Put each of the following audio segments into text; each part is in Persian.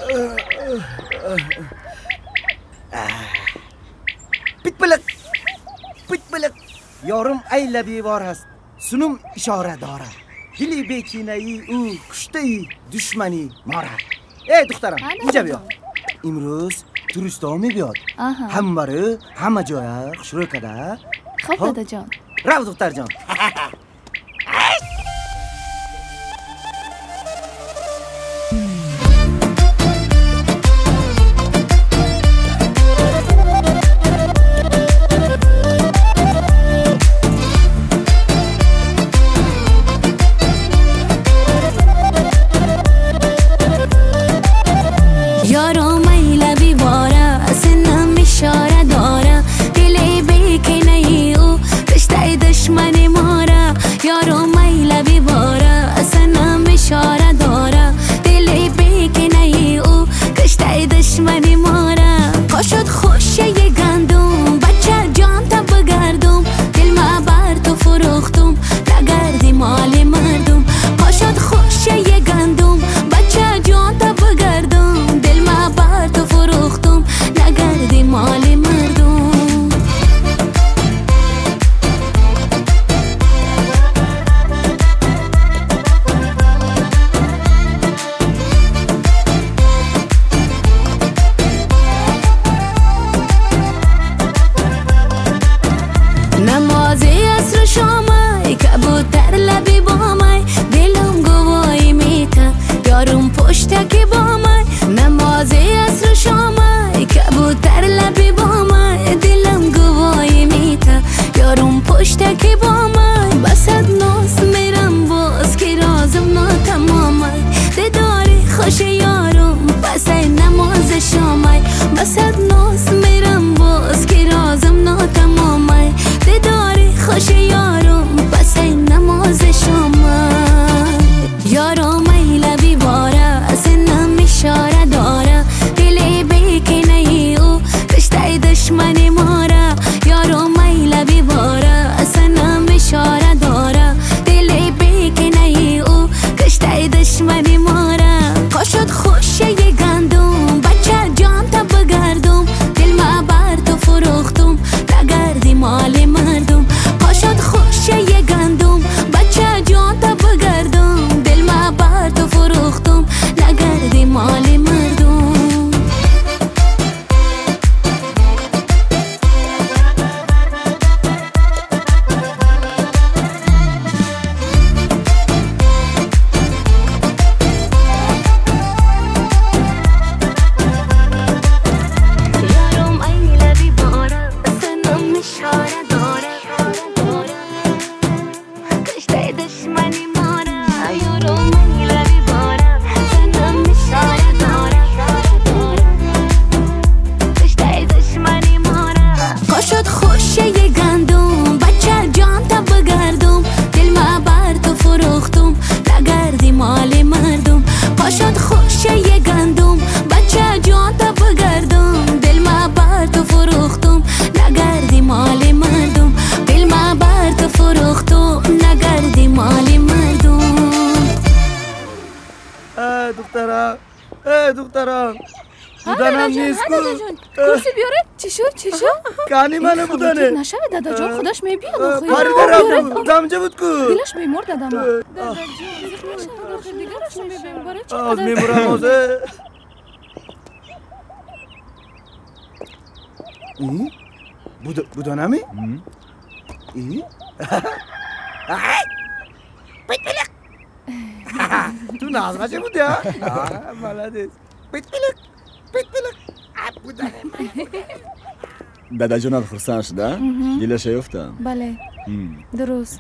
Pitbulik yorim aylabevor است sunum ishora dora dili bekinai u kushtai dushmani mora ey دخترم اینجا بیا امروز توریستا میاد همه رو همه جای شروع کرده خب دادا جان رو دختر جان کانی منو بودنه نشوه دادا جان خودش میبیاد آخه پاری درم دمجه بود کو دلش میمرد دادا دادا جان دیگرش میبیم برای چی از میمورم آزه بودنمی؟ ای؟ پیتبلک تو نازمشه بودی ها؟ بلده پیتبلک بودنمی دادا جان خرسان شده؟ دلش یفتم بله درست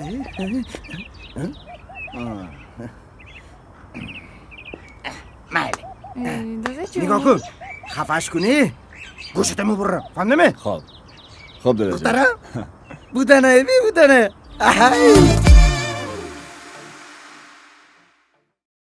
نگاه کن خفش کنی گوشت میبرم فهمیدی؟ خب دادا جان بودنه بودنه